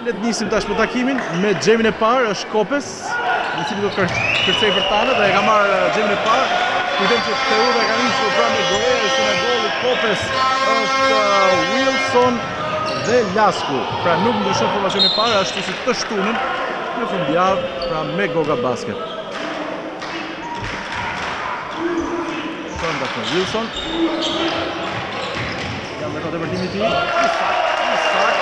Le të nisim tash për takimin me xhemin e parë, është Kopes, i cili do të kërcej për tane dhe e ka marrë xhemin e parë. Kujtem që Teuta ka nisur pra me Gorea, në golli Kopes është Wilson dhe Lasku. Pra nuk ndryshon formacioni i parë, ashtu si të shtunën në fundjavë pra me Goga Basket. Shon tash me Wilson. Ja me të vërtimi i tij. Isak.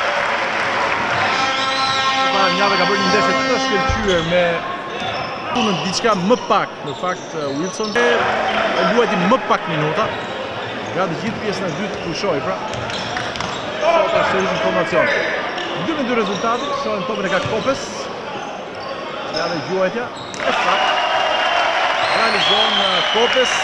Njave ka bërë një ndeshje të shkëlqyer me punën diçka më pak. Në fakt Wilson e luajti më pak minuta. Nga të gjithë pjesën e dytë pushoi pra. Sot është sërish në formacion. 2-2 rezultati, shohim topin e ka Kopes. Ja dhe gjuajtja. Realizon Kopes.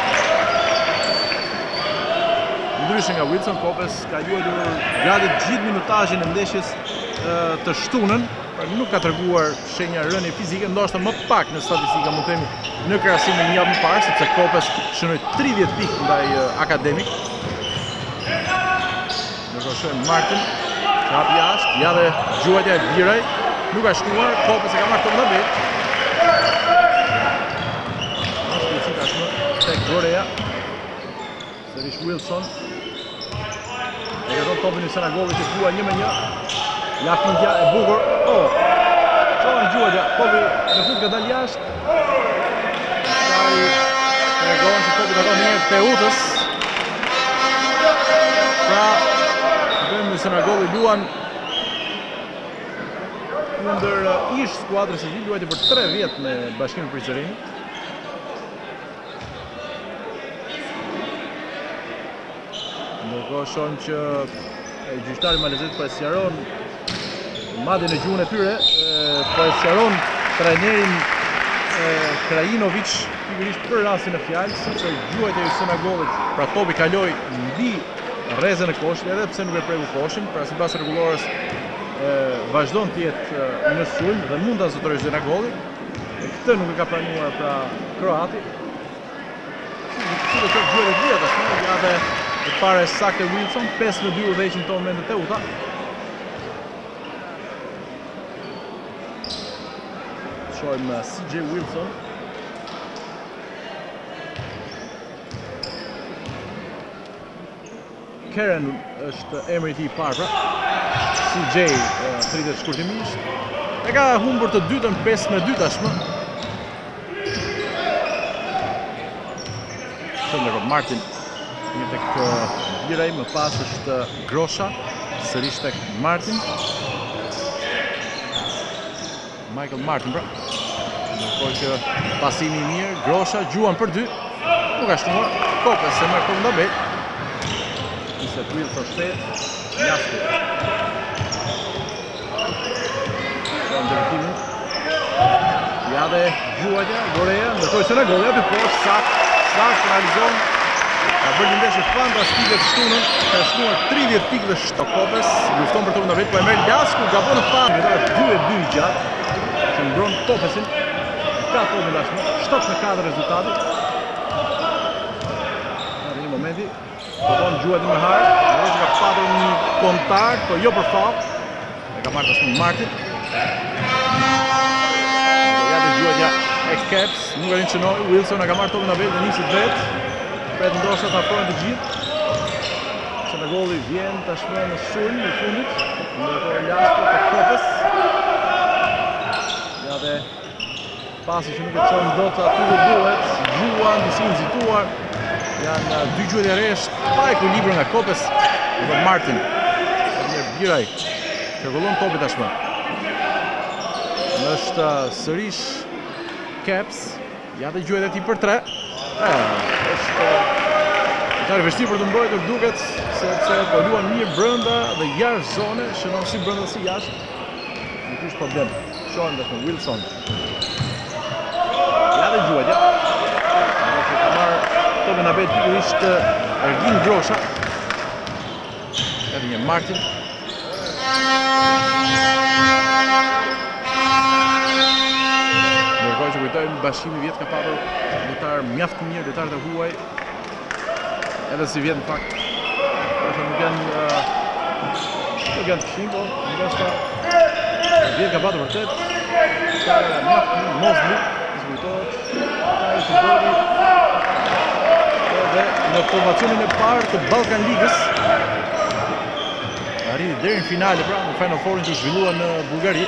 Ndryshe nga Wilson, Kopes ka luajtur gati gjithë minutazhin e ndeshjes të shtunën, nuk ka treguar shenja rënie fizike, ndoshta më pak në statistika mund të themi në krahasim me një javë më parë, sepse Kopes shënoi 30 pikë ndaj Akademik. Ndërkohë shohim Martin, hap jashtë, ja dhe gjuajtja e Biraj, nuk ka shkuar, Kopes e ka marrë topin në vet. Është tashmë tek Gorea. Sërish Wilson. E ka dhënë topin në Senegalit që thua 1-1. La findja e bukur. Shohim gjuajtja, topi në fund ka dalë jashtë. Tregon se topi ka dhënë një Teutës. Pra, bëjmë në Senegali luan ndër ish skuadrës e tij, luajti për 3 vjet me Bashkimin Prizrenit. Ndërkohë shohim që gjyqtari malezet po e sqaron madje në gjuhën e tyre, po e sqaron trajnerin Krajinovic pikërisht për rastin e fjalës, sepse gjuajtja e Senegalit, pra topi kaloi mbi rrezën e koshit, edhe pse nuk e preku koshin, pra sipas rregullorës vazhdon të jetë në sulm dhe mund ta zotërojë Senegali. Këtë nuk e ka pranuar pra kroati. Si do të gjuajë vetë tashmë, ja dhe e para saktë Wilson, 5-2 udhëheqin në moment të Teuta. Shohim CJ Wilson. Karen është emri i tij i parë pra. CJ thritet shkurtimisht. E ka humbur të dytën 5-2 tashmë. Ndërkohë Martin një tek Biraj, më pas është Grosha, sërish tek Martin. Michael Martin pra. Ndërkohë që pasimi i mirë, Grosha gjuan për 2. Nuk ka shtuar, Kopes se merr topin nga bet. Ishte Wilson shtet, Lasku. Ndërtimin. Ja dhe gjuajtja, Gorea, ndërkohë Senegali aty poshtë, sakt realizon. Ka bërë një ndeshje fantastike të shtunën, ka shkuar 30 pikë dhe shto Kopes, lufton për topin nga vet, po e merr Lasku, gabon në fund, është 2-2 i gjatë, që mbron Kopesin, ka topin tashmë, 7-4 rezultati. Në një momenti, përdon gjuajtjen me harë, Roshi ka patur një kontakt, po jo për faull, e ka marrë tashmë Martin. Ja dhe gjuajtja e Caps, nuk e rinçënoi, Wilson e ka marrë topin nga vet dhe niset vet. Pret ndoshta të afrohen të gjithë. Senegali vjen tashmë në sulm në fundit. Ndërkohë Lasku tek Kopes. Ja dhe pasi që nuk e çon dot aty ku duhet, gjuan disi nxituar. Janë 2 gjuajtje rresh, pa ekuilibër nga Kopes. Dhe Martin. Mirë Biraj. Çrregullon topi tashmë. Është sërish Caps. Ja dhe gjuajtja e tij për 3. Është vështirë për të mbrojtur duket, sepse po luan mirë brenda dhe jashtë zone, shënon si brenda si jashtë. Nuk është problem. Shohim tashmë Wilson. Ja dhe gjuajtja. Ka marrë topin nga bet pikërisht Ergin Grosha. Edhe një Martin. Ndërkohë që kujtojmë, Bashkimi Vjet ka patur lojtar mjaft të mirë, lojtar të huaj. Edhe si vjet në fakt, nuk janë Nuk janë të këshim, po, ndoshta vjen ka batu vërtet. Ka mos nuk, diskutohet. Ka e që bëri. Dhe në formacionin e parë të Ballkan Ligës. Arriti deri në finale, pra, në Final Fourin që zhvillua në Bullgari.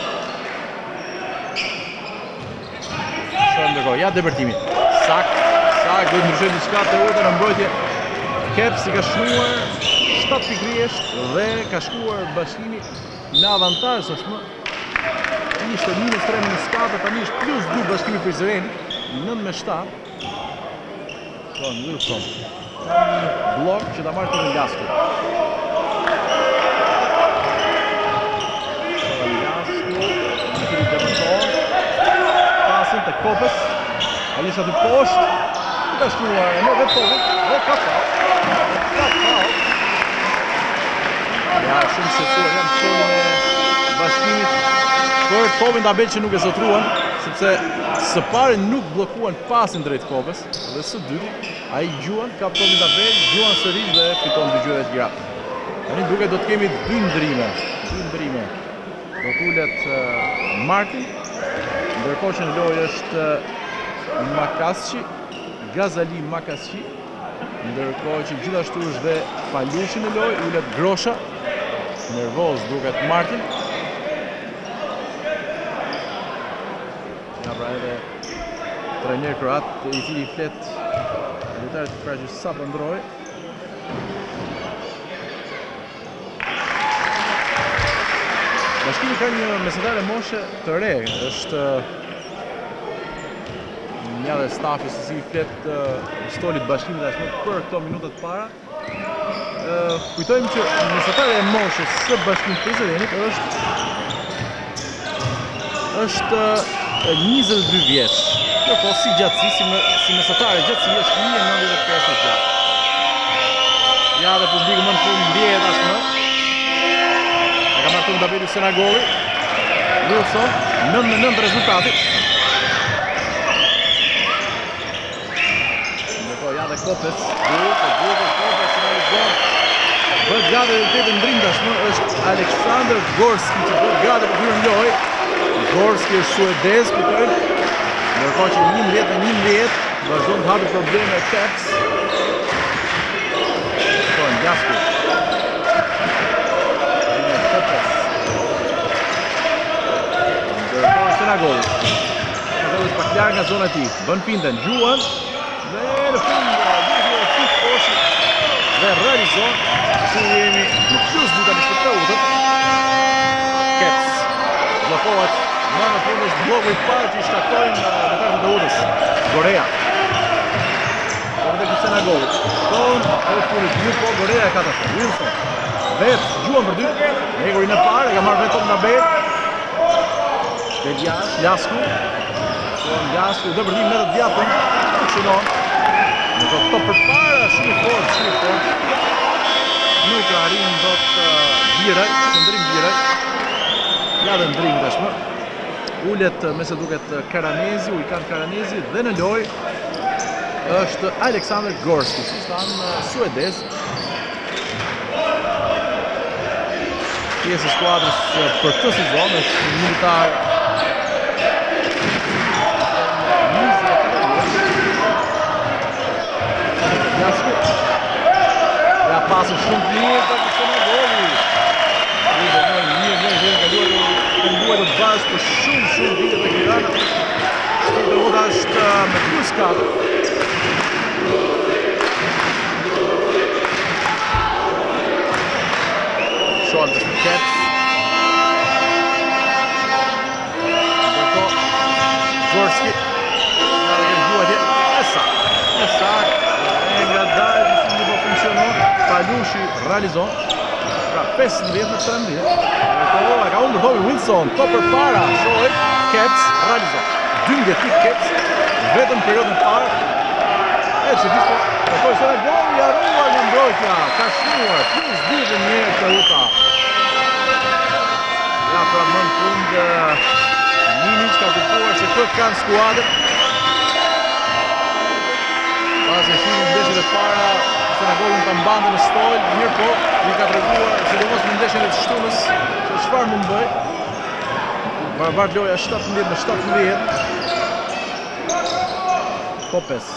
Shohim ndërkohë, ja depërtimi. Sak, duhet ndryshojë diçka të urtë në mbrojtje. Keps i ka shnuar 7 pikërisht dhe ka shkuar Bashkimi në avantazh tashmë. Ishte -3-4, tani është +2 Bashkimi Prizreni, 9-7. Po, Wilson. Blok që ta marrë të Lasku. Pasin të Kopës. Ai është aty poshtë. Ka shkuar në vetovën dhe ka fal. Ja, shumë shqetësuar janë çelën e Bashkimit për topin tabel që nuk e zotruan, sepse së pari nuk bllokuan pasin drejt Kopës dhe së dyti ai gjuan, kap topin tabel, gjuan sërish dhe fiton dy gjyra të tjera. Tani duket do të kemi dy ndrime. Do tulet Martin, ndërkohë që në lojë është Makasci, Gazali Makasci, ndërkohë që gjithashtu është dhe Palushi në lojë, ulet Grosha, nervoz duket Martin. Ja pra edhe trajner kroat i cili flet lojtarit pra që sa po ndroi. Bashkimi ka një mesetare moshe të re, është një dhe stafi se si i flet stolit Bashkimit tashmë për këto minutat para. Kujtojmë që mesetare e moshës së Bashkimit Prizrenit është 22 vjeç. Kjo po si gjatësi, si mesetare gjatësi është 1,95 gjatë. Ja dhe publiku më në fund mbjehet tashmë. Ka marrë në tabeli Senagoli. Wilson, 9-9 rezultati. Ndërkohë ja dhe Kopës. Kopës realizon. Bëhet gati dhe të ndrim tashmë është Aleksandr Gorski që bëhet gati për hyrë në lojë. Gorski është suedez, kujtojmë. Ndërkohë që 11-11 vazhdon të hapi probleme e Keps. Shkojnë Gjasku. Senagoli është pak larë nga zona ti. Bën pinten, gjuan dhe në fund dhe realizon që jemi në plus dita në shpërta utët. Keps blokohet në fund është bloku i parë që i shtaktojnë në kartën të utës. Gorea dhe Senagoli tonë e punit një po Gorea e ka të shumë. Wilson vetë gjuan për dy. Negori në parë e ka marrë vetëm nga betë. Lasku dhe përdim me të djapën funksionon në të top për para shumë i fort nuk arrin do të Biraj qëndrim Biraj ja dhe ndrim tashmë ullet me se duket Karanezi Ujkan Karanezi dhe në loj është Aleksandr Gorski stan suedez pjesë skuadrës për këtë sezon është militar ja pasën shumë të mirë për të Senagoli. Mirë, kënduar të bashkë për shumë vite të Tirana. Shkëndërota është me +4. Shohem të shpëket. Ndërko, Gorski. Esak, e nga dalë në fundi po funksionon, Palushi realizon, pra 15-13. E ka unë ndërtovi Wilson, top për para, shohim, Keps realizon. 12 pik Keps, vetëm periodën parë, e që disko, ndërtovi Senagoli, arruar në mbrojtja, ka shnuar, +2 dhe njërë të uta. Ja pra më në fund, Minic ka kuptuar se këtë kanë skuadër. Pas e shimin ndeshjet e para, Senagolin ta mbante në stol, mirë po, i ka treguar, sidomos në ndeshjen e të shtunës, se çfarë mund bëj. Barbart loja 17-17. Kopes.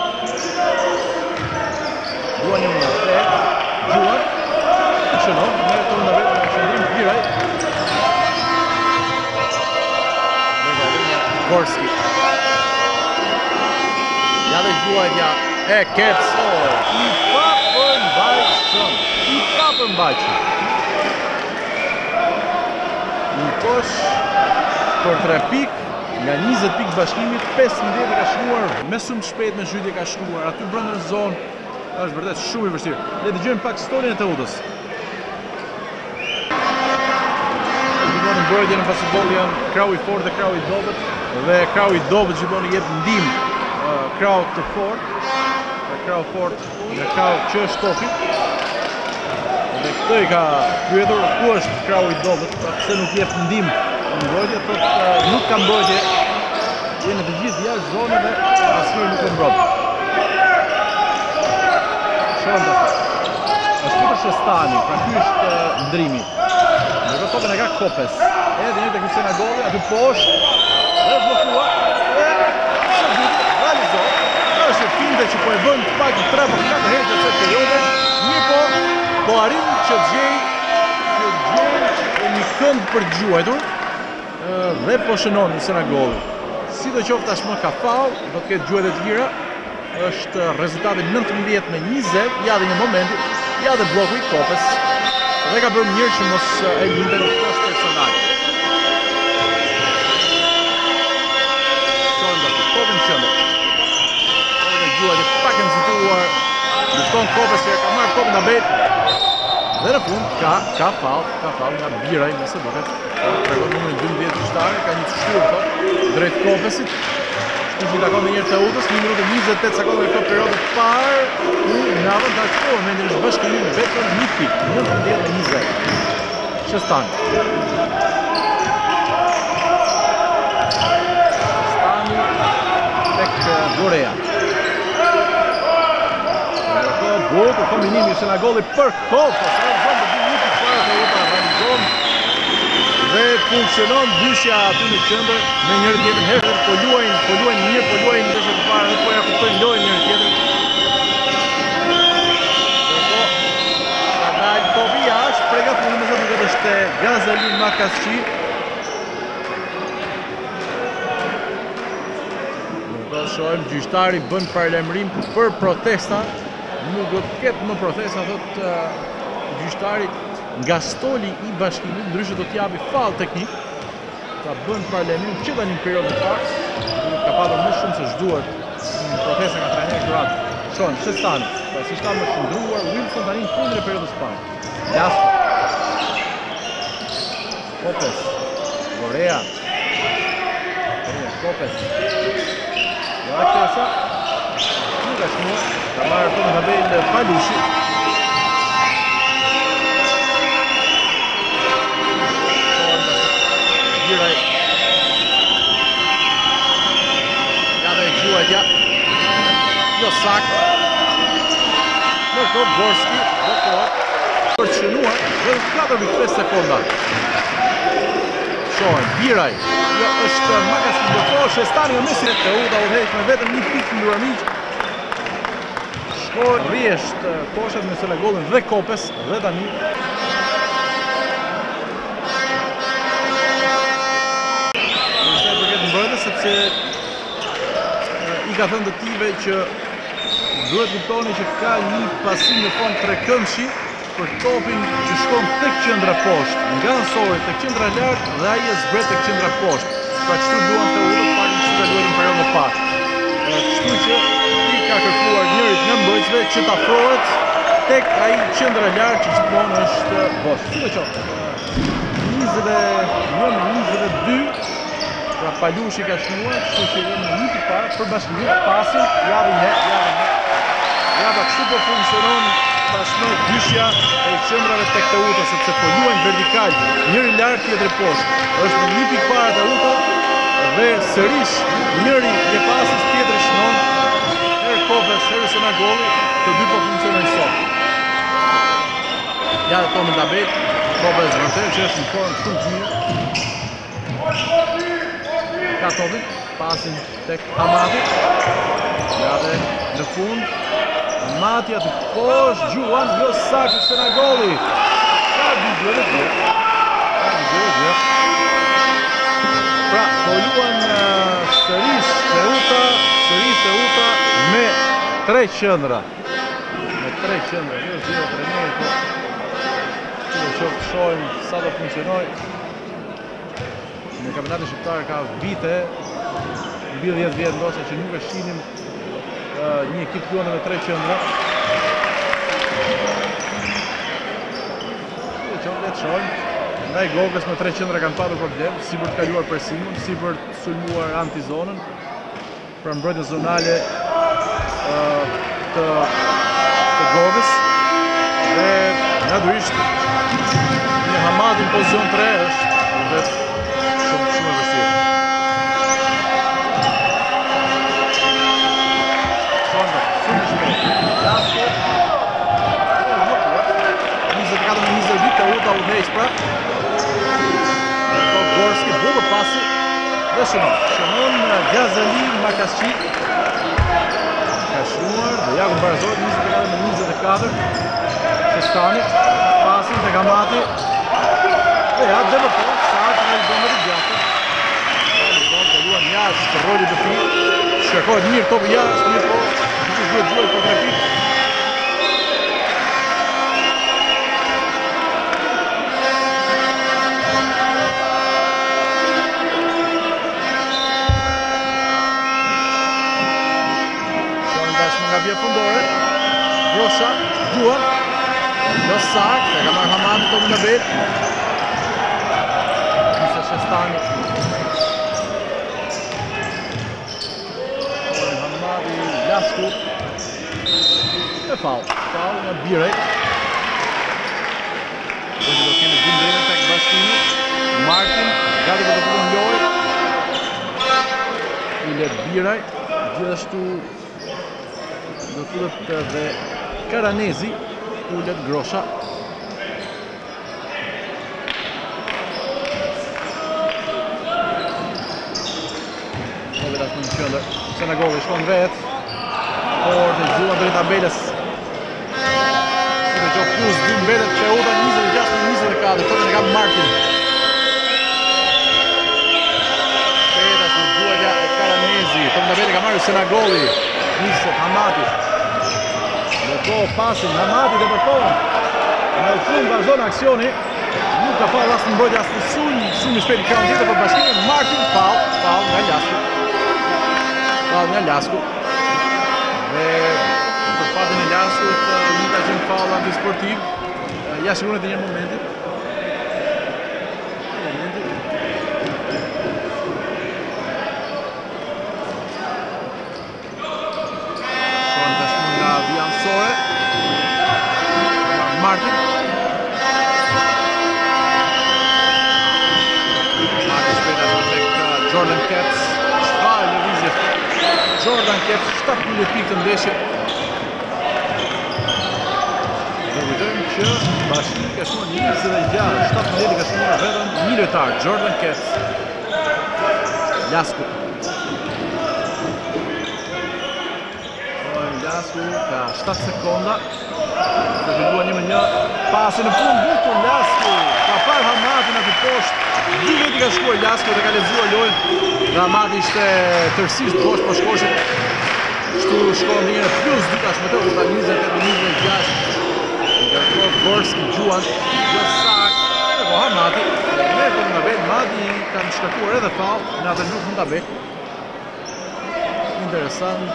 Duan një mënë, Gjuar, shënon, me të në vetë, në shëndrim Biraj. Gorski. Ja dhe Gjuajtja e Kepsoj. I papën bajqën. Një kosh për 3 pikë, nga 20 pikë bashkimit, 15 ka shkuar, me shumë shpejt me zhytje ka shkuar, aty brenda në zonë, është vërtet shumë i vështirë. Le të dëgjojmë pak historinë e Teutës. Gjithmonë mbrojtje në basketboll janë krau i fortë dhe krau i dobët, dhe krau i dobët gjithmonë jep ndihmë krau të fortë, krau fort dhe krau që është topi. Dhe këtë i ka pyetur ku është krau i dobët, pse nuk jep ndihmë në mbrojtje, thotë nuk ka mbrojtje, jene të gjithë jashtë zonës dhe asnjëri nuk e mbrojt. Shonda. Është futur Shestani, pra ky është ndrimi. Në tokën e ka Kopes. Edhe një tek Senagolli, aty poshtë, dhe bllokuar. Realizoi. Është finte që po e bën pak 3-4 herë në këtë periudhë. Mirë po arrin që gjej një kënd për të gjuajtur dhe po shënon në Senagolli. Sidoqoftë tashmë ka faull, do të ketë gjuajtje të tjera. Është rezultati 19-20, ja dhe një momenti, ja dhe bloku i Kopes. Dhe ka bërë mirë që mos e linte në kost personal. Sonda, Kopin qëndër. Dhe gjuajtje pak e nëzituar, lufton Kopes që ka marrë Kopin nga betë. Dhe në fund ka faull nga Biraj, nëse duket. Tregon numrin 12 gjyqtare, ka një të shturë drejt Kopesit. Shtu që i takon dhe njërë Teutës, 1 minutë 28 sekonda në këtë periodë të parë, ku në avantaj të momentin është bashkënim vetëm 1 pikë, 19-20. Shestani. Shestani tek Gorea. Bukur kombinimi Senagolli për Kopes, realizon të dy një pikë parë Teuta realizon dhe funksionon dyshja aty në qendër me njëri tjetrin herë po luajnë mirë, po luajnë ndeshje të parë dhe po ja kuptojnë lojën njëri tjetrin. Ka dalë topi jashtë, përgatitur me zonë duket është Gazali Makasçi. Do shohim gjyqtari bën paralajmërim për protesta. Nuk do të ketë më protesta, thotë gjyqtari nga stoli i bashkimit, ndryshe do t'japi faull teknik, ta bën paralajmërim që tani në periudhën e parë, ka patur më shumë se ç'duhet në protesta nga trajneri Durat. Shon, Shestani, pasi ishte më shndruar Wilson tani në fundin e periudhës së parë. Lasko. Kopes. Gorea. Kopes. Ja kësa. Nuk është mua, ka marrë të nga bejnë Palushi. Biraj. Ja dhe gjuajtja. Jo sakë. Nërko Gorski, blokuar. Përqënuar, dhe 4,5 sekonda. Shohen, Biraj. Jo është Makasçi blokuar, Shestani në mesin e Teuta u dhejt me vetëm 1 pikë në Duramiq. Rjesht koshat me Senagollin dhe Kopes dhe tani nëse përket mbrojtjes sepse i ka thënë të tive që duhet kuptoni që ka një pasim në fond trekëndshi për topin që shkon tek qendra poshtë, nga ansori tek qendra lart dhe ai e zbret tek qendra poshtë. Pra kështu duan të ulët pak që ta luajnë në periudhën e parë. Kështu që ka kërkuar njërit nga mbrojtësve që të afrohet tek ai qendra lart që gjithmonë është bosh. Sidoqoftë, 21-22, pra Palushi ka shnuar, kështu që jemi në një parë për bashkëngjitur pasin, java kështu po funksionon tashmë dyshja e qendrave tek Teuta, sepse po luajnë vertikal, njëri lart tjetri poshtë. Është në 1 pikë para Teuta dhe sërish njëri e pasis tjetri shnon. Kopes, herë Senagolli, të dy po funksionojnë sot. Ja dhe Tomi Dabet, Robert Zvërtel që është në formë shumë të mirë. Ka Tomi, pasin tek Hamati. Ja dhe në fund, Hamati aty poshtë, Gjuan, jo saktë se nga goli. Ka dy gjëre tjerë. Pra, po luan sërish Teuta me 3 qendra. Me 3 qendra, jo zhjera trajneri, po që do qoftë shohim sa do funksionoj. Në kampionatin shqiptar ka vite, mbi 10 vjet ndoshta që nuk e shinim një ekip luante me 3 qendra. Le të shohim. Nga i Gogës me 3 qendra kanë patur problem, si për të kaluar presimin, si për të sulmuar antizonën, për mbrojtjen zonale të Gogës. Dhe natyrisht një Hamati në pozicion 3 është vetë shumë e vështirë. Shonda, shumë i shpejt. Lasko. 24-20 vite, Teuta u heq pra. Gorski, bukur pasi dhe shënon Gazali Makasqi. Ka shruar dhe Jakub Barazohet 24-24. Shestani, pasin të Hamati. Dhe ja dhe më tonë, sa të realizohen me të gjatë. Realizohen të luan jashtë të roli të ti. Shkarkohet mirë topi jashtë, mirë po, duhet duhet po të repit. Nga vje fundore, Grosha, Gjuan, do saktë, e ka marrë Hamati Tomi Dabet. Nise Shestani. Hamati, Lasku. E faul nga Birej. Do të kemi Dindrene tek Bashkimi. Martin, gati për të punon lojë. Ile Birej, gjithashtu do të dhe Karanezi, ullet Grosha. Kove da shmë në qëndër, Senegovi shkon vetë, por të Gjuan drejt tabelës. Si të qoftë plus 2 mbetet Teuta 26-24, të nga Martin. Petas në duajja e Karanezi, të nga bete ka marrë Senegovi. Nisë Hamati. Dhe po pasin Hamati dhe përtonë. Në fund vazhdon aksioni. Nuk ka fal asë në mbrojtje asë në sulm. Shumë i shpejt i kraun tjetër për Bashkimin. Martin fal nga Lasku. Fal nga Lasku. Dhe për fatin e Laskut nuk ka qenë fal antisportiv. Ja shikunet e një momentit. Martin. Martin shpejta tek Jordan Kepps. Çfarë lëvizje. Jordan Kepps 17 pikë të ndeshje. Do vëdojmë që Bashkimi ka shkuar 26, 17 ka shkuar vetëm një lojtar, Jordan Kepps. Lasku. Lasku ka 7 sekonda. Të zhvillua 1-1, pasi në fund bukur Lasku, ka parë Hamatin aty poshtë, 2 veti ka shkuar Lasku dhe ka lexuar lojën, dhe Hamati ishte tërësisht poshtë po shkoshit, shtu shkon njëre plus 2 tash me të, ta 28-26, nga Gorski, Gjuan, jo saktë, dhe po Hamati, me për nga bet, Hamati kanë shkakuar edhe fal, në atë nuk mund ta bet. Interesant,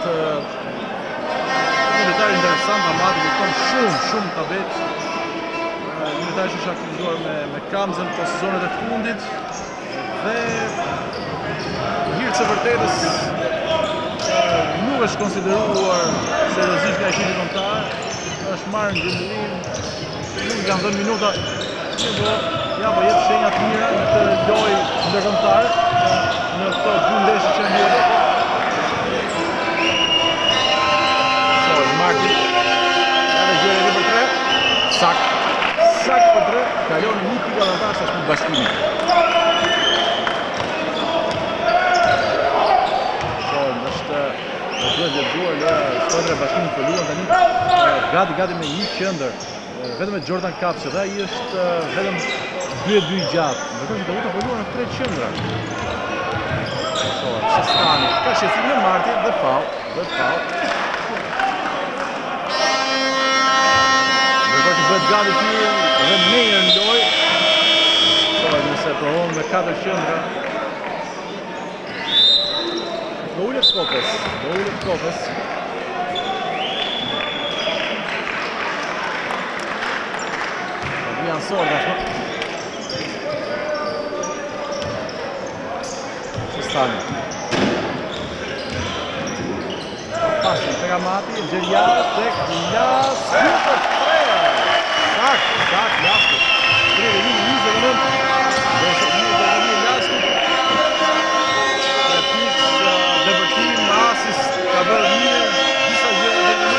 një detaj interesant, Hamati lufton shumë tabet. Një detaj që është aktivizuar me Kamzën për sezonet e fundit. Dhe hirtë së vërtetës nuk është konsideruar seriozisht nga ekipi kombëtar. Është marrë në grumbullin, nuk i kanë dhënë minuta, ja po jetë shenja të mira në të lojë ndërkombëtare në këto 2 ndeshje që ndodhin. Martin Bashkimi. Shohim, është duhet lexuar skuadra e Bashkimit filluan tani gati me një qendër. Vetëm me Jordan Kapsi dhe ai është vetëm 2-2 gjatë. Ndërkohë që Dauta po luan në 3 qendra. Shestani ka shqetësim në martje dhe foul. Ndërkohë që bëhet gati tiri dhe Meyer në lojë. Nëse provon me 4 qendra. Do ullet Kopes. Janë sorë dashma. Shestani. Pasin tek Amati, Gjerjas, tek Jas, super 3. Sakt, Jasku. 3-1, debërtim, asist, ka bërë mirë, disa gjëra dhe një.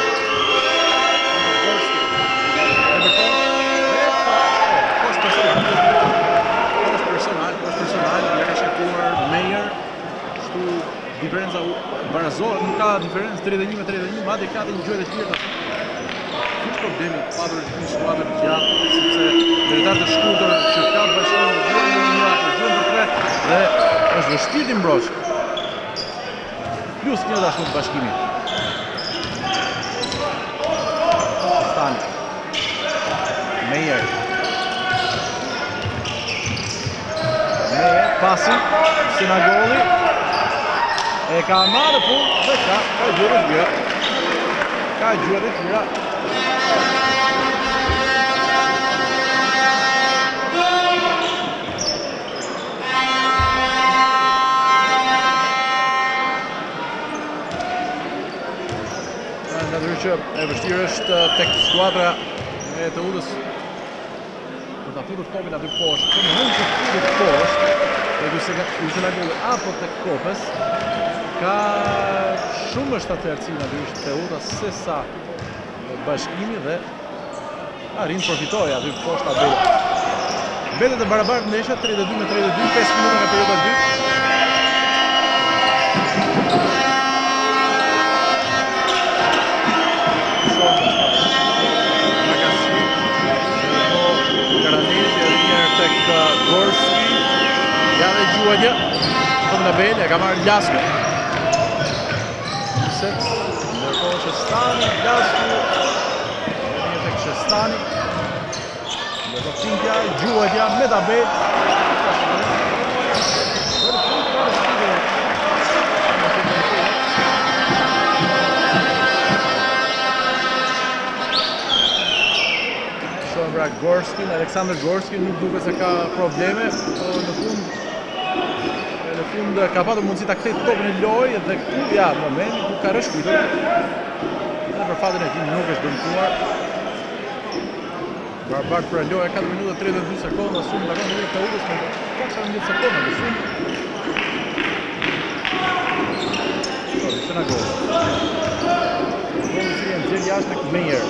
Personal, ja ka shekuar Meyer, kështu diferenca barazohet, nuk ka diferencë 31-31, madje ka dhe një gjë të tjera. Kish problemi padur një skuadër gjatë, sepse drejtar të shkurtër që ka Bashkimi duan për 3 dhe është vështirë të mbrosh. Plus një dashur të Bashkimit. Stani. Meyer, pasi, Sinagoli, e ka marrë punë dhe ka gjurë të tjera. Që e vështirë është tek skuadra e të Udës për ta futur topin aty poshtë. Për në mund që futur poshtë tek Usenagoli apo tek Kopes ka shumë shtatërci aty është të Uda se sa Bashkimi dhe arrin përfitoj aty poshtë tabela. Mbetet e barabartë ndeshja 32-32, 5 minuta nga periudha e dytë. Gorski, ja dhe gjuajtja, për në bejnë, e ka marrë Ljasku. Ndërkohë Shestani, Ljasku, një tek Shestani. Ndërkohë Cintja, gjuajtja, me ta bejnë. Gorskin, Aleksandr Gorskin nuk duke se ka probleme, në fund ka patur mundësi ta kthejë topin në lojë dhe këtu momenti ku ka rreshkuar. Dhe për fatin e tij nuk është dëmtuar. Barbart për lojë 4 minuta 32 sekonda, shumë takon në të udhës me 14 sekonda në fund. Në gol. Goli si janë nxjerr jashtë tek Meyer.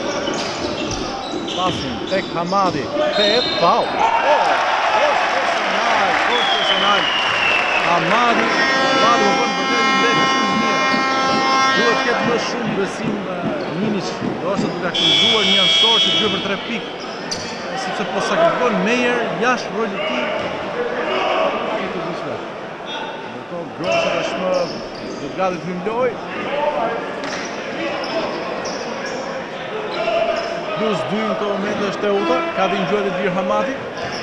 Pasin tek Hamadi, tek foul. Personal. Hamadi më bën vërtet një ndeshje shumë mirë. Duhet të ketë më shumë besim Ninic, ose duke aktivizuar një ansor që gjë për 3 pikë. Sepse po sakrifikon Meyer jashtë rolit të tij. Ndërkohë Grosha tashmë do të gati të hyjë plus 2 në të moment është Teuta, ka dhe një gjojtë të dirë Hamati.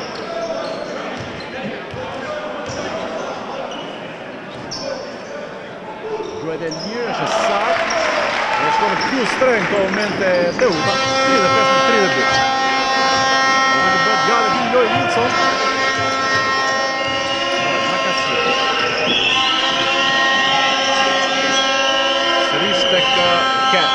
Gjojtë e lirë, është sakë, dhe shkonë plus 3 në të moment e Teuta, 35-32. Dhe të bëtë gale të një lojë Wilson. Sërish tek Caps.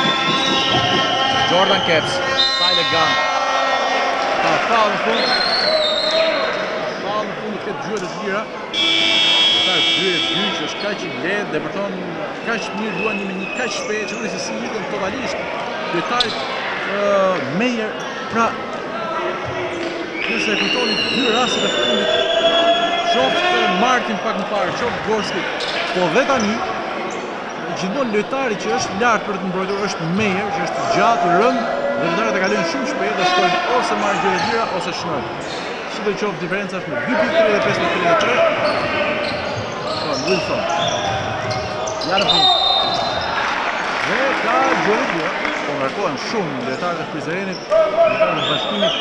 Jordan Caps, Silent Gun. Ka fal në fund. Fal në fund këtë gjyre të tjera. Ta gjyre që është kaq i lehtë dhe përton kaq mirë luan me një kaq shpejt që se si ikën totalisht lojtarit Meyer. Pra Nëse e kujtoni 2 rastet e fundit, qoftë Martin pak më parë, qoftë Gorski, po dhe tani, gjithmonë lojtari që është lart për të mbrojtur është Meyer, që është gjatë, i rënd, dhe lojtarët e kalojnë shumë shpejt dhe shkojnë ose marrin gjë të lira ose shënojnë. Sidoqoftë diferenca është me 2.35-33. Wilson. Jarvin. Dhe ka gjë të lira. Po ngarkohen shumë lojtarët e Prizrenit, lojtarët e Bashkimit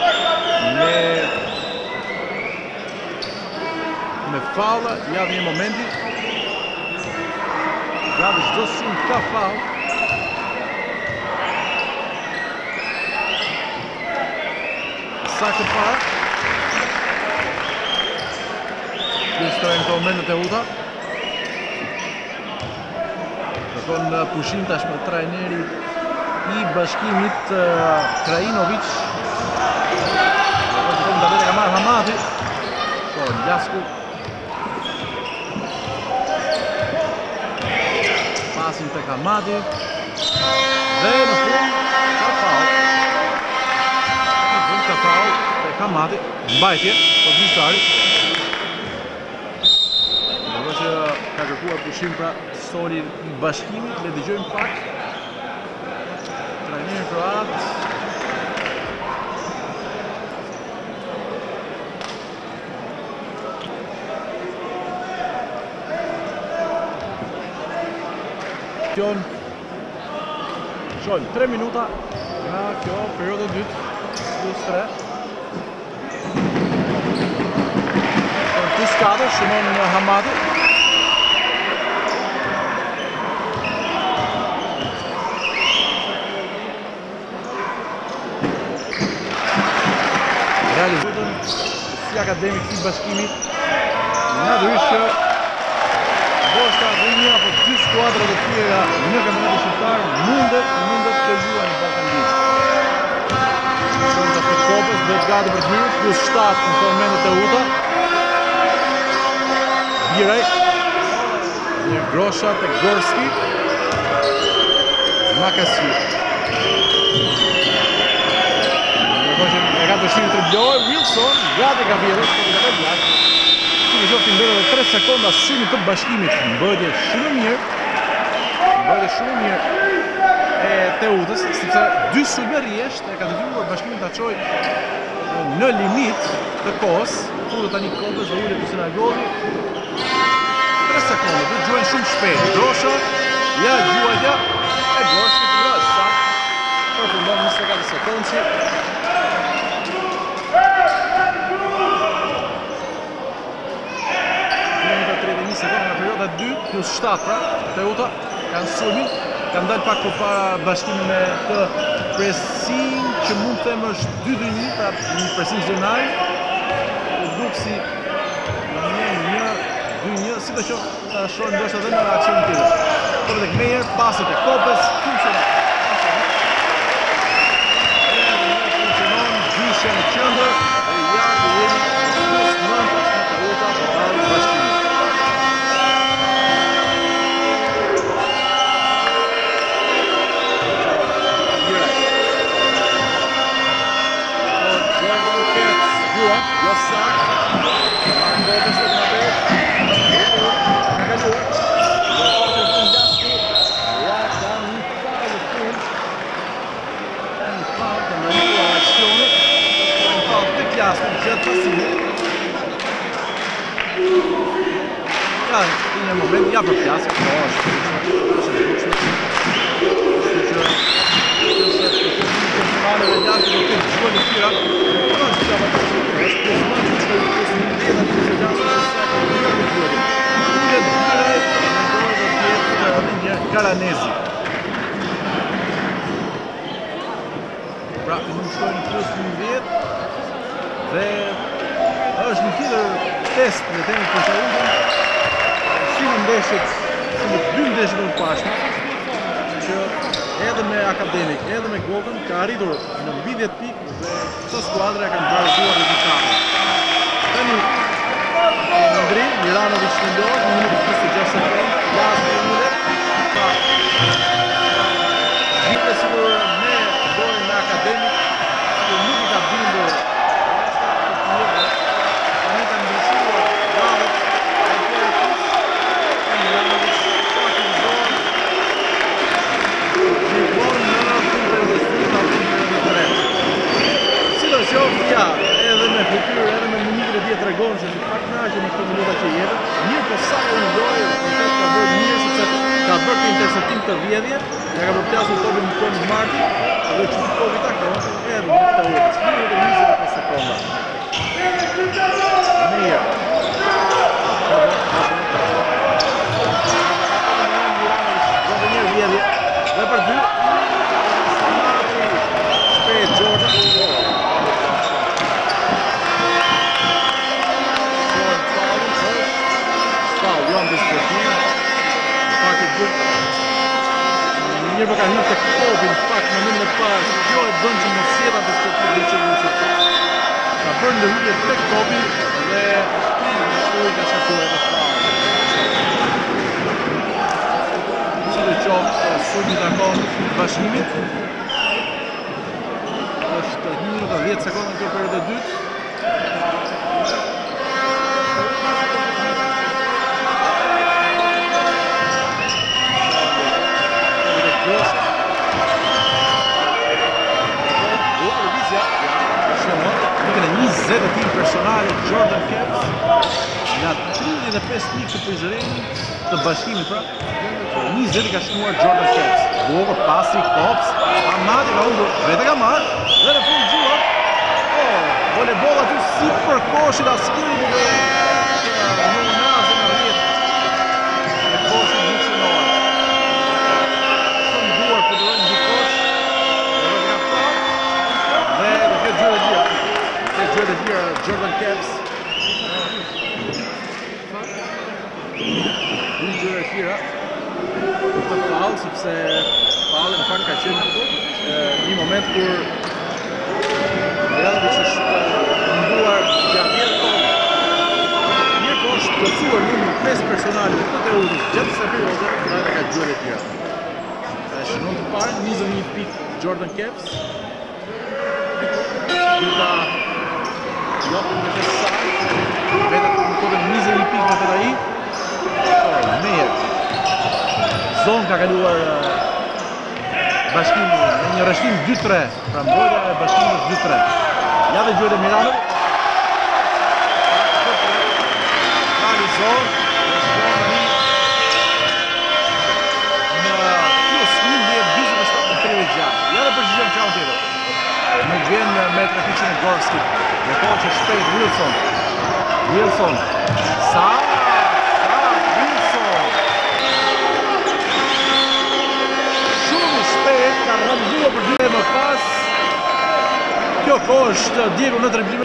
me falla, javë një momenti. Gati çdo sim ka fall. Saktë parë. Kështojnë këto momentet e uta. Kërkon pushim tashmë trajneri i Bashkimit Krajinovic. Kërkon Davide ka marrë Hamati. Ljasku. Pasin tek Hamati. Dhe në fund ka faul. Në fund ka faul tek Hamati. Mbajtje, po gjyqtari. Dhe që ka kërkuar pushim pra soli i Bashkimit, le dëgjojmë pak. Trajneri kroat. Shojnë 3 minuta nga kjo periodë dytë plus 3. Plus 4, Shimon Hamati. Realizutën si akademik si Bashkimit. Natyrisht që Bosta dhe një apo 2 skuadra të tjera në kampionatin shqiptar mundet të luajnë në Balkan League. Shumë të kopës bëhet gati për të hyrë, plus 7 në këto momentet e uta. Biraj, një Grosha te Gorski, Makasi. E ka dëshirë të blojë, Wilson, gati ka vjerës, po të ka blakë. Në qoftë i mbërë dhe 3 sekonda sëmi të Bashkimit, mbëdje shumë mirë e Teutës, sepse 2 sulme rjesht e ka detyruar Bashkimit të qoj në limit të kohës, fundë tani Kopës dhe ule Kusina Govi. 3 sekonda, dhe gjuajnë shumë shpejt. Grosha, ja gjuajtja, e Gorski të grësë, sakt, përfundon 24 sekundë. 31 sekundë nga perioda 2 plus 7 pra, Teuta kanë sulmin, kanë dalë pak përpara Bashkimit me të presin që mund të themë është 2-2-1, pra një presin zonal, po duk si 1-2-1, si të qoftë të shohim ndoshta edhe në reakcion tjetër. Por tek Meyer, pasit e Kopës, funksionon. Funksionon, gjyshja në qendër, e ja të jemi plus 9 në Teuta përballë Bashkimit. Jo sak, marrë Kopës të nga bet, nga kaluar, dhe të Ljasku, ja ka një falë të fund, një falë të mërënua aksionit, një falë të Ljasku, gjithë pasimit. Ka një moment, ja për pjasë, po është rukshme, Kanale dhe Ljasku do të shkojnë në tira, po është që është Karanezi. Pra, nuk shkojnë në plus 11 dhe është një tjetër test në temi për Shaundën si në ndeshjet, si në 2 ndeshjet në pashme që edhe me Akademik, edhe me Gokën ka arritur në mbi 10 pikë dhe këto skuadra kanë barazuar rezultatet. Tani Andri Miranovic shëndohet në minutë 26 sekondë, Ljasku në mullet. Vite sigur me dojnë në Akademik, që nuk I ka bindur për të interceptim të vjedhje, ja ka përplasur topin në Thomas Martin, dhe që topi takon, edhe në të urës, 25 sekonda. Meja. Gjove një vjedhje, dhe për 2, shpejt Jordan, mirë për ka hyrë të kopi, në fakt në mënë në pas, kjo e bënë që në sjeta për sportiv dhe që ka bërë në hyrje të kopi dhe shkoj ka shakua dhe fakt. Që dhe qoftë, sumi të akon bashkimit, është 1 minuta 10 sekundë në kjo periode e dytë. Dhe tim personale Jordan Kepps nga 35 mikë të prizërenit të bashkimit pra 20 ka shnuar Jordan Kepps bukur pasi Kops Amati ka undur vete ka marrë dhe në fund gjuar voleboll aty si për koshit askiri në nazën në rjetë e koshit nuk se noa shumë duar për të rënë një kosh dhe do këtë gjyre gjyre gjërë të tjera Jordan Kepps një gjërë të tjera për të falë, sepse falë në fakt ka qenë një moment kur Janovic është munduar gjatë 10 kohë një kohë është plotësuar numër 5 personale të të udhës gjatë sa periode dhe ka gjërë të tjera shënon të parë 21 pikë Jordan Kepps jo, në të saj, vetët në kodën 21 pikë në të raji. Mejer. Zonë ka kaluar bashkimi në një rështim 2-3. Pra mbrojtja e bashkimit 2-3. Ja dhe gjojtë e Milanov. Kali zonë. Në plus 1-27-36. Ja dhe përgjigjem qaun tjetër. Nuk vjen me trafiqin e Gorskit. Në kohë që shpejt Wilson. Wilson. Sa Wilson. Shumë shpejt ka rëndua për dy më pas. Kjo kohë është Diego në dribblime.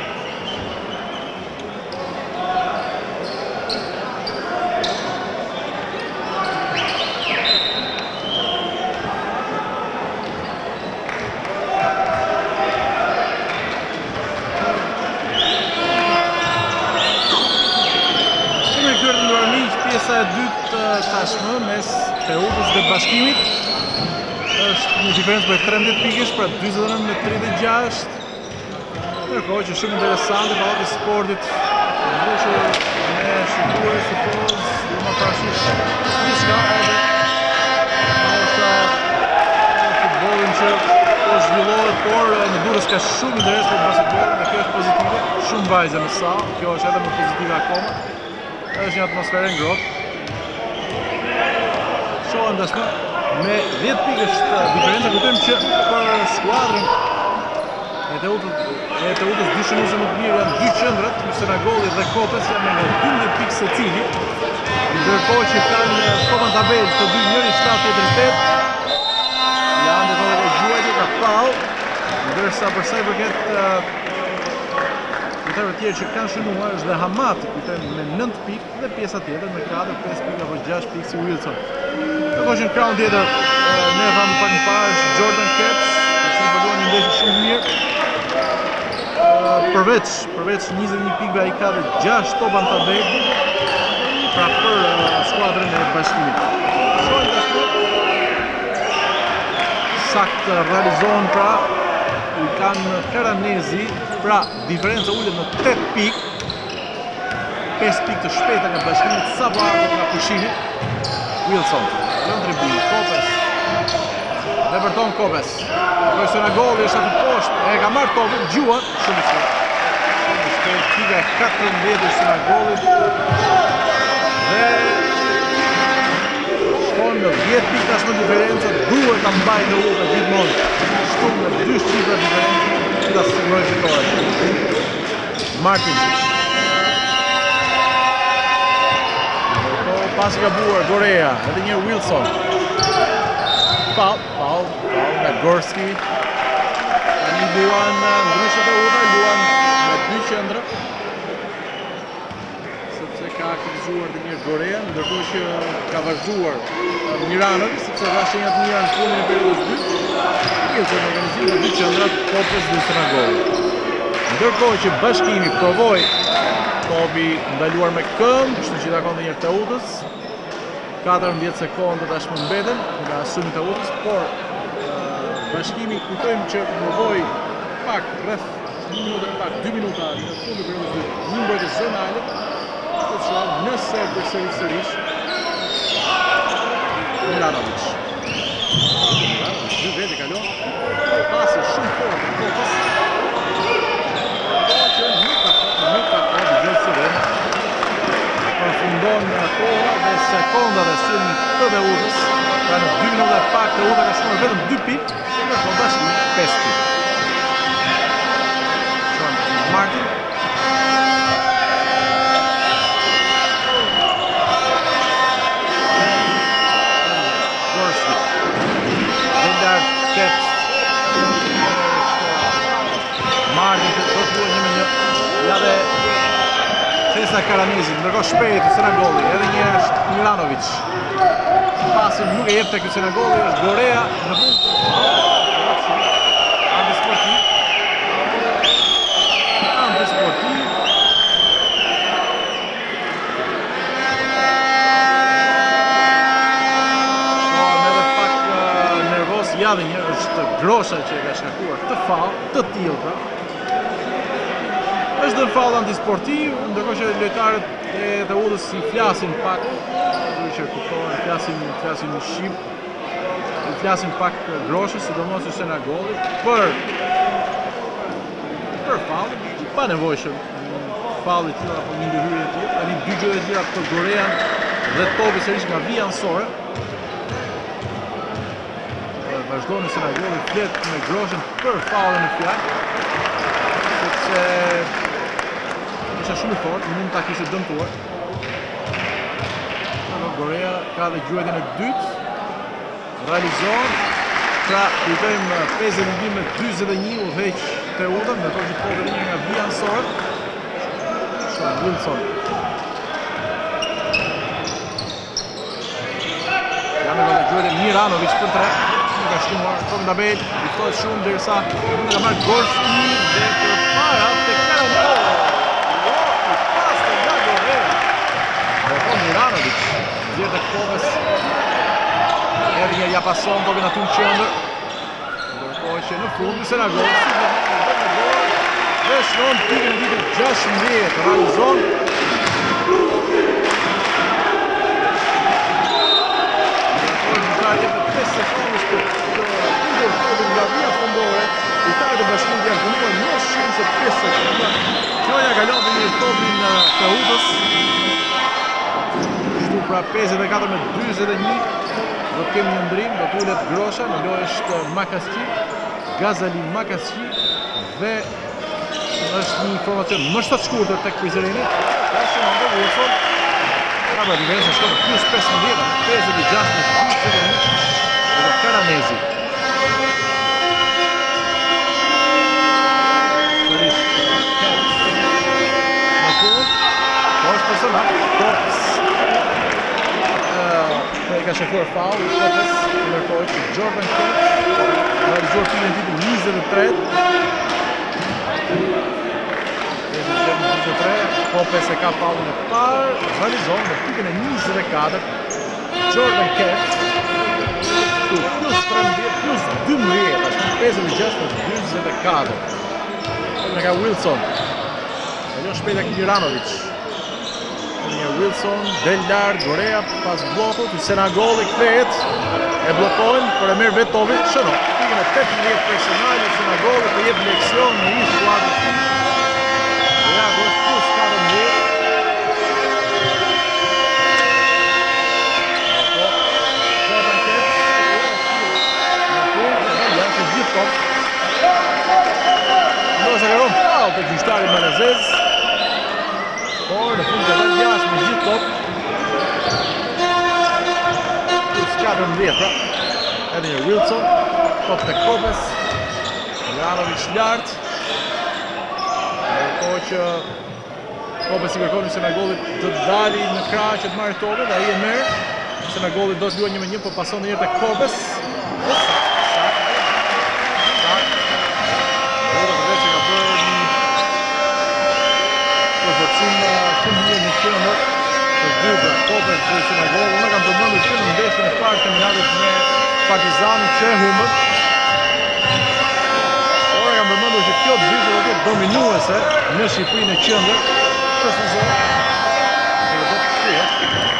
Pjesa e dytë tashmë mes Teutës dhe bashkimit është një diferencë për 13 pikësh, pra 29 me 36. Ndërkohë që shumë interesante pallati i sportit mbushur me shikues të pozë, dhe më parashish diçka edhe ndoshta futbollin që po zhvillohet, por në Durrës ka shumë interes për basketbollin dhe kjo është pozitive. Shumë vajza në sallë, kjo është edhe më pozitive akoma. është një atmosferë ngrohtë. Shohim tashmë me 10 pikësh diferencë, kuptojmë që për skuadrën e Teutës dyshimuese më të mirë janë dy qendrat, Senagolli dhe Kopës janë me 12 pikë secili, ndërkohë që kanë topën tabelë të dy njëri 7-8. Janë dhe të gjuajtje ka faull, ndërsa për sa i përket kujtarëve tjerë që kanë shënuar është dhe Hamati, kujtojmë me 9 pikë dhe pjesa tjetër me 4-5 pikë apo 6 pikë si Wilson. Ndërkohë që në kraun tjetër ne thamë pak më parë është Jordan Kepps, që përduan një ndeshje shumë mirë. Përveç 21 pikëve ai ka dhe 6 topa në tabelë, pra për skuadrën e bashkimit. Shohim tashmë saktë realizohen pra i kanë Karanezi, pra diferenca ullet në 8 pikë, 5 pikë të shpejta nga bashkimit sapo ardhur nga pushimi. Wilson, lënë dribling, Kopës, Everton Kopës, Senagolli është aty poshtë, e ka marrë topin, gjuan, shumë i shpejt. Pika e 14 e Senagollit dhe shkon në diferencë, duhet ta mbajë Teuta gjithmonë shtunë me 2 shifra diferencë që ta sigurojë fitoren. Martin. Pasi ka buar Gorea, edhe një Wilson. Foul nga Gorski. Tani luan ndryshe Teuta, luan me 2 qendra. Sepse ka aktivizuar dhe një Gorea, ndërkohë që ka vazhduar Miranovic, sepse dha shenjat mira në fundin e periudhës 2. Wilson organizim me 2 qendra, Popes dhe Senagoli. Ndërkohë që Bashkimi provoi topi ndaluar me këmbë, kështu që takon dhe një Teutës. 14 sekondë tashmë mbeten nga asumi Teutës, por Bashkimi kujtojmë që provoi pak rreth 2 minuta në fund të periudhës 2, një mbrojtje zonale, që nëse përsëri sërish Milanovic. 2 vete kalon, pasi shumë fort në Popes. Përfundon koha dhe sekonda dhe sulmi të Teutës. Pra në 2 minuta e pak Teuta ka shkuar vetëm 2 pikë, ndërkohë Bashkimi 5 pikë. Martin. Gorski. Vendar Keps. Martin që do të duhet 1-1. Ja dhe Cesa Karanezi, ndërkohë shpejt Senagoli, edhe një është Milanovic. Pasin nuk e jep tek Senagoli, është Gorea në fund. Antisportiv. Edhe pak nervoz, ja dhe një është Grosha që e ka shkakuar të faull, të tillë pra. Është dhe faull antisportiv, ndërkohë që lojtarët e Teutës si flasin pak, që kuptohen, flasin në shqip, flasin pak Groshës, sidomos që Senagoli, për faull, pa nevojshëm faull i tillë apo një ndërhyrje e tillë. Tani 2 gjë të tjera për Gorean dhe topi sërish nga vija anësore. Vazhdon Senagoli flet me Groshën për faullin e fjalë, sepse isha shumë i fort, mund ta kishte dëmtuar. Gorea ka dhe gjuetjen e dytë, realizohen, pra kujtojmë 52 me 41 udhëheq Teuta, ndërkohë që topi linjë nga vija anësore. Wilson. Janë dhe gjuetjen Miranovic për 3, nuk ka shtuar, tokë nga bejt, luftohet shumë, derisa mund të ka marrë Gorski dhe për para të Karanezi. Miranovic, zjerë të Popes, edhe një ja pason topin aty në qendër, ndërkohë që në fund Senagoli dhe shnon pikën e ditët 16, realizon. Ndërkohë gjyqtarët jepën 5 sekondësh për të humbur topin nga vija fundore, lojtarët e Bashkimit janë punuar më shumë se 5 sekonda. Kjo ja kalon dhe një topin Teutës. Pra 54 me 41, do të kemi një ndrim, do të ullet Grosha, në lojë është Makasqi, Gazali Makasqi, dhe është një informacion më shtatë shkurtër tek Prizreni, ka shumë nga Wilson, ka pra diferenca shkonë plus 15, 56 me 41, dhe Karanezi. Sërish Keps, në fund, po është personat, Popes. E ka shekuar faull, Popes, ndërkohë që Jordan Keps realizuar pikën e tij 23. Popes e ka faullin e parë, realizon me pikën e 24. Jordan Keps plus 13, plus 12, është 56 me 24. Nga ka Wilson. Kalon shpejt tek Miranovic. Wilson, del larg, Gorea pas blokut, Senagoli kthehet, e blokojnë, por e merr vetë topin, shënon. Pikën e 18 personale, Senagoli po jep leksion në një skuadër. Ja, plus 14. Jordan Keps gjyqtari malazez. Por në fund ka dalë jashtë me gjithë top. Plus 14 pra. Edhe një Wilson, top të Kopes. Miranovic lartë. Po që Kopes i kërkon Senagollit të dali në krah që të marrë topin dhe ai e merr. Senagolli do të luajë 1-1, po pason njëherë tek Kopes. Shumë mirë në qendër të dyta Kopes dhe Senagolli. Unë kam përmendur që në ndeshjen e parë të kampionatit me Partizanin që e humbën. Ora kam përmendur që kjo dyshë do të jetë dominuese në Shqipëri në qendër këtë sezon. Dhe do të shkruhet.